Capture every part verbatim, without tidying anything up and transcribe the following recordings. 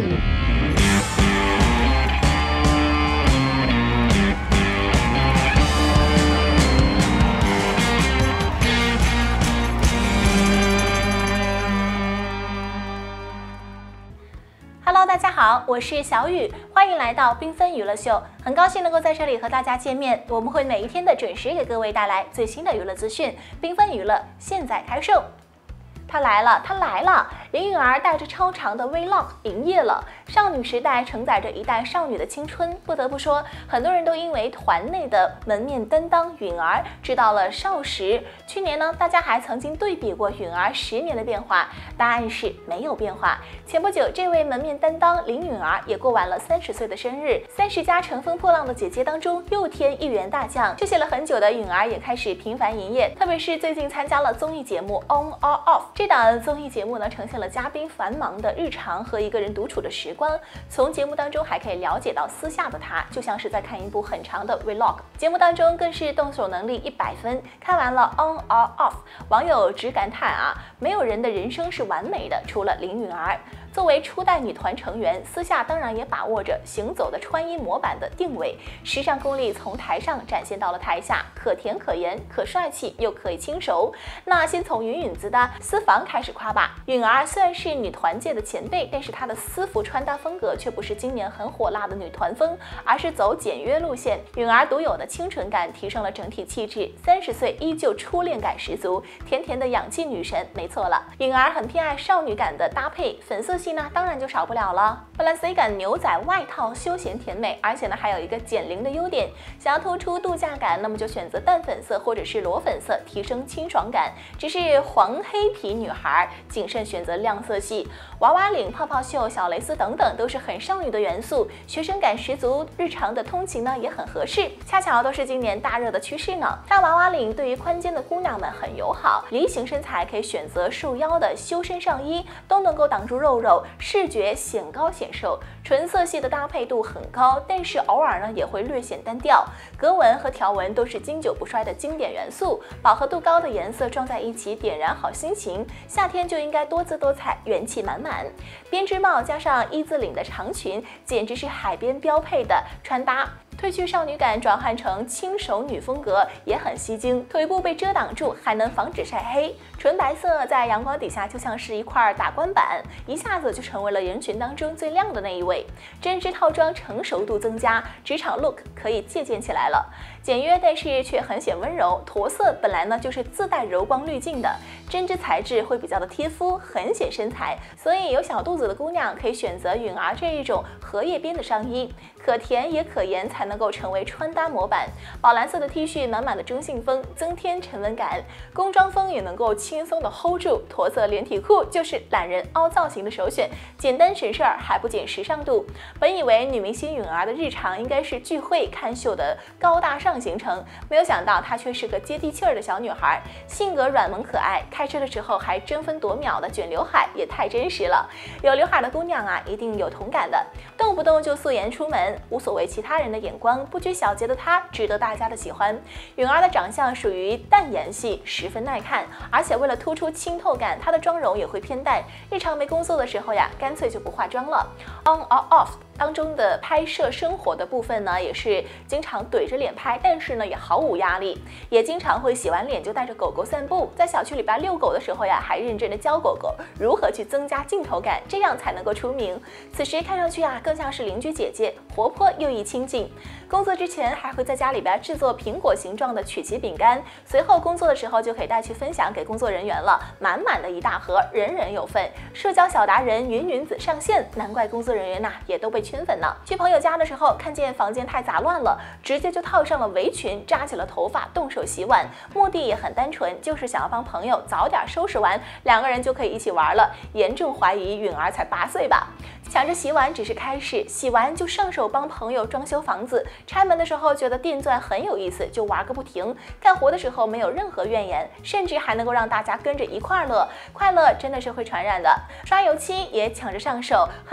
Hello， 大家好，我是小雨，欢迎来到缤纷娱乐秀。很高兴能够在这里和大家见面，我们会每一天的准时给各位带来最新的娱乐资讯。缤纷娱乐现在开售。他来了，他来了！林允儿带着超长的 Vlog 营业了。少女时代承载着一代少女的青春，不得不说，很多人都因为团内的门面担当允儿知道了少时。去年呢，大家还曾经对比过允儿十年的变化，答案是没有变化。前不久，这位门面担当林允儿也过完了三十岁的生日，三十加乘风破浪的姐姐当中又添一员大将。休息了很久的允儿也开始频繁营业，特别是最近参加了综艺节目 On or Off。这档综艺节目呢，呈现了嘉宾繁忙的日常和一个人独处的时光。从节目当中还可以了解到私下的他，就像是在看一部很长的 Vlog。节目当中更是动手能力一百分。看完了 On or Off， 网友直感叹啊，没有人的人生是完美的，除了林允儿。作为初代女团成员，私下当然也把握着行走的穿衣模板的定位，时尚功力从台上展现到了台下，可甜可盐，可帅气又可以轻熟。那先从云允子的私房开始夸吧。允儿虽然是女团界的前辈，但是她的私服穿搭风格却不是今年很火辣的女团风，而是走简约路线。允儿独有的清纯感提升了整体气质，三十岁依旧初恋感十足，甜甜的氧气女神，没错了。允儿很偏爱少女感的搭配，粉色系呢当然就少不了了。Balenciaga牛仔外套休闲甜美，而且呢还有一个减龄的优点。想要突出度假感，那么就选择淡粉色或者是裸粉色，提升清爽感。只是黄黑皮女孩谨慎选择亮色系，娃娃领、泡泡袖、小蕾丝等等都是很少女的元素，学生感十足。日常的通勤呢也很合适，恰巧都是今年大热的趋势呢。大娃娃领对于宽肩的姑娘们很友好，梨形身材可以选择束腰的修身上衣，都能够挡住肉肉，视觉显高显瘦。纯色系的搭配度很高，但是偶尔呢也会略显单调。格纹和条纹都是经久不衰的经典元素，饱和度高的颜色撞在一起，点燃好心情。夏天就应该多姿多彩，元气满满。编织帽加上一字领的长裙，简直是海边标配的穿搭。褪去少女感，转换成轻熟女风格也很吸睛，腿部被遮挡住，还能防止晒黑。纯白色在阳光底下就像是一块打光板，一下子就成为了人群当中最亮的那一位。针织套装成熟度增加，职场 look 可以借鉴起来了。简约但是却很显温柔，驼色本来呢就是自带柔光滤镜的，针织材质会比较的贴肤，很显身材，所以有小肚子的姑娘可以选择允儿这一种荷叶边的上衣，可甜也可盐才能够成为穿搭模板。宝蓝色的 T 恤，满满的中性风，增添沉稳感，工装风也能够轻松的 hold 住。驼色连体裤就是懒人凹造型的首选，简单省事儿还不减时尚度。本以为女明星允儿的日常应该是聚会看秀的高大上行程，没有想到她却是个接地气儿的小女孩，性格软萌可爱，开车的时候还争分夺秒的卷刘海，也太真实了。有刘海的姑娘啊，一定有同感的，动不动就素颜出门，无所谓其他人的眼光，不拘小节的她值得大家的喜欢。允儿的长相属于淡颜系，十分耐看，而且为了突出清透感，她的妆容也会偏淡，日常没工作的时候呀，干脆就不化妆了。 On or Off 当中的拍摄生活的部分呢，也是经常怼着脸拍，但是呢也毫无压力，也经常会洗完脸就带着狗狗散步，在小区里边遛狗的时候呀，还认真的教狗狗如何去增加镜头感，这样才能够出名。此时看上去啊，更像是邻居姐姐，活泼又易亲近。工作之前还会在家里边制作苹果形状的曲奇饼干，随后工作的时候就可以带去分享给工作人员了，满满的一大盒，人人有份。社交小达人云云子上线，难怪工作人员呐、啊、也都被圈粉呢。去朋友家的时候，看见房间太杂乱了，直接就套上了围裙，扎起了头发，动手洗碗，目的也很单纯，就是想要帮朋友早点收拾完，两个人就可以一起玩了。严重怀疑允儿才八岁吧。抢着洗碗只是开始，洗完就上手帮朋友装修房子。拆门的时候觉得电钻很有意思，就玩个不停。干活的时候没有任何怨言，甚至还能够让大家跟着一块乐，快乐真的是会传染的。刷油漆也抢着上手，很熟练的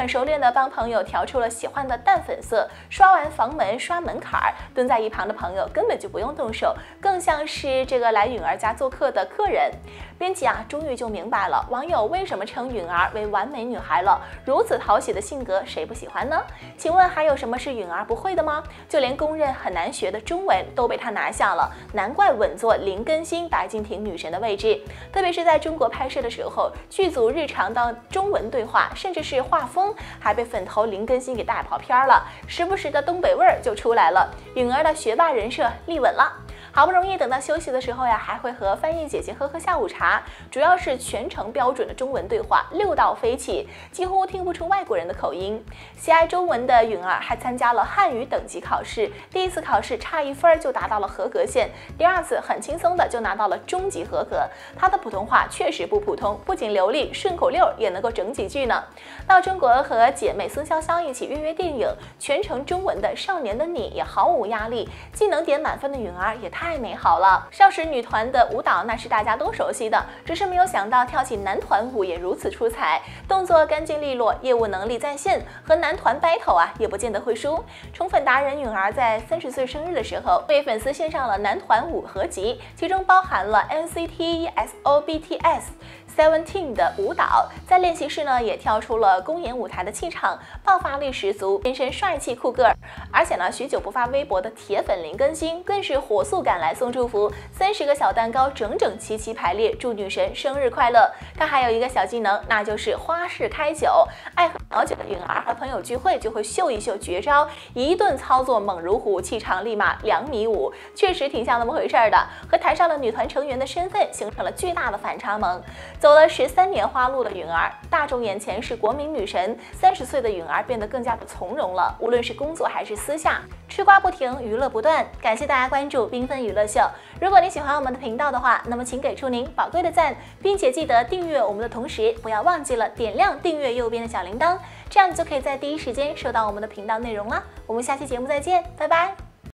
的帮朋友调出了喜欢的淡粉色，刷完房门刷门槛儿，蹲在一旁的朋友根本就不用动手，更像是这个来允儿家做客的客人。编辑啊，终于就明白了网友为什么称允儿为完美女孩了。如此讨喜的性格，谁不喜欢呢？请问还有什么是允儿不会的吗？就连公认很难学的中文都被她拿下了，难怪稳坐林更新、白敬亭女神的位置。特别是在中国拍摄的时候，剧组日常的中文对话，甚至是画风，还被粉头林更新给带跑偏了，时不时的东北味儿就出来了。允儿的学霸人设立稳了。好不容易等到休息的时候呀，还会和翻译姐姐喝喝下午茶，主要是全程标准的中文对话，六道飞起，几乎听不出外国人的口音。喜爱中文的允儿还参加了汉语等级考试，第一次考试差一分就达到了合格线，第二次很轻松的就拿到了中级合格。她的普通话确实不普通，不仅流利，顺口溜也能够整几句呢。到中国和姐妹孙潇湘一起约约电影，全程中文的《少年的你》也毫无压力，技能点满分的允儿也太美好了。少时女团的舞蹈那是大家都熟悉的，只是没有想到跳起男团舞也如此出彩，动作干净利落，业务能力在线，和男团 battle 啊也不见得会输。宠粉达人允儿在三十岁生日的时候，为粉丝献上了男团舞合集，其中包含了 N C T S O B T S。Seventeen 的舞蹈，在练习室呢也跳出了公演舞台的气场，爆发力十足，天生帅气酷个儿。而且呢，许久不发微博的铁粉林更新更是火速赶来送祝福，三十个小蛋糕整整齐齐排列，祝女神生日快乐。她还有一个小技能，那就是花式开酒。爱喝小酒的允儿和朋友聚会就会秀一秀绝招，一顿操作猛如虎，气场立马两米五，确实挺像那么回事儿的，和台上的女团成员的身份形成了巨大的反差萌。走了十三年花路的允儿，大众眼前是国民女神。三十岁的允儿变得更加的从容了，无论是工作还是私下，吃瓜不停，娱乐不断。感谢大家关注缤纷娱乐秀。如果你喜欢我们的频道的话，那么请给出您宝贵的赞，并且记得订阅我们的同时，不要忘记了点亮订阅右边的小铃铛，这样你就可以在第一时间收到我们的频道内容了。我们下期节目再见，拜拜。